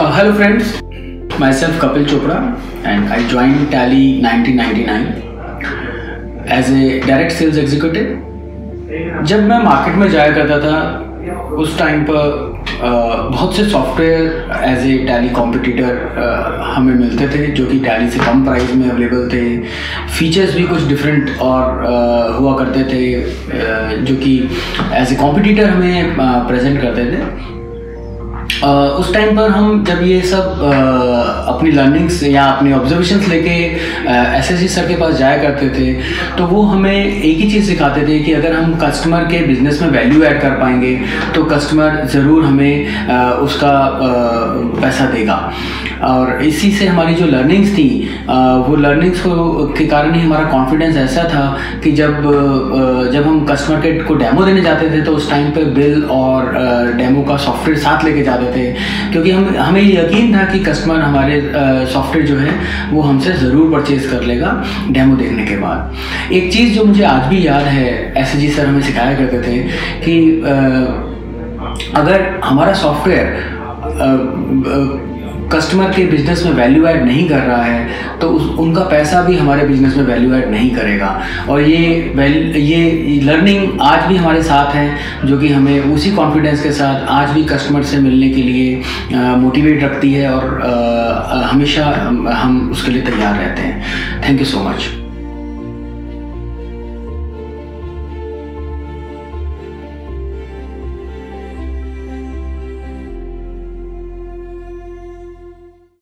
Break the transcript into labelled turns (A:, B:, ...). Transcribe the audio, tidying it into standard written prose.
A: Hello friends, myself Kapil Chopra and I joined Tally 1999 as a direct sales executive. जब मैं market में जाया करता था उस टाइम पर बहुत से software as a Tally competitor हमें मिलते थे जो कि टैली से कम प्राइस में अवेलेबल थे। फीचर्स भी कुछ डिफरेंट और हुआ करते थे जो कि एज ए कॉम्पिटिटर हमें प्रेजेंट करते थे। उस टाइम पर हम जब ये सब अपनी लर्निंग्स या अपनी ऑब्जर्वेशंस लेके एसएसजी सर के पास जाया करते थे तो वो हमें एक ही चीज़ सिखाते थे कि अगर हम कस्टमर के बिजनेस में वैल्यू ऐड कर पाएंगे तो कस्टमर ज़रूर हमें उसका पैसा देगा। और इसी से हमारी जो लर्निंग्स थी वो लर्निंग्स के कारण ही हमारा कॉन्फिडेंस ऐसा था कि जब हम कस्टमर को डेमो देने जाते थे तो उस टाइम पे बिल और डेमो का सॉफ्टवेयर साथ लेके जाते थे, क्योंकि हमें यकीन था कि कस्टमर हमारे सॉफ्टवेयर जो है वो हमसे ज़रूर परचेज कर लेगा डेमो देखने के बाद। एक चीज़ जो मुझे आज भी याद है, एसएसजी सर हमें सिखाया करते थे कि अगर हमारा सॉफ्टवेयर कस्टमर के बिजनेस में वैल्यू ऐड नहीं कर रहा है तो उनका पैसा भी हमारे बिजनेस में वैल्यू ऐड नहीं करेगा। और ये लर्निंग आज भी हमारे साथ है जो कि हमें उसी कॉन्फिडेंस के साथ आज भी कस्टमर से मिलने के लिए मोटिवेट रखती है और हमेशा हम उसके लिए तैयार रहते हैं। Thank you so much.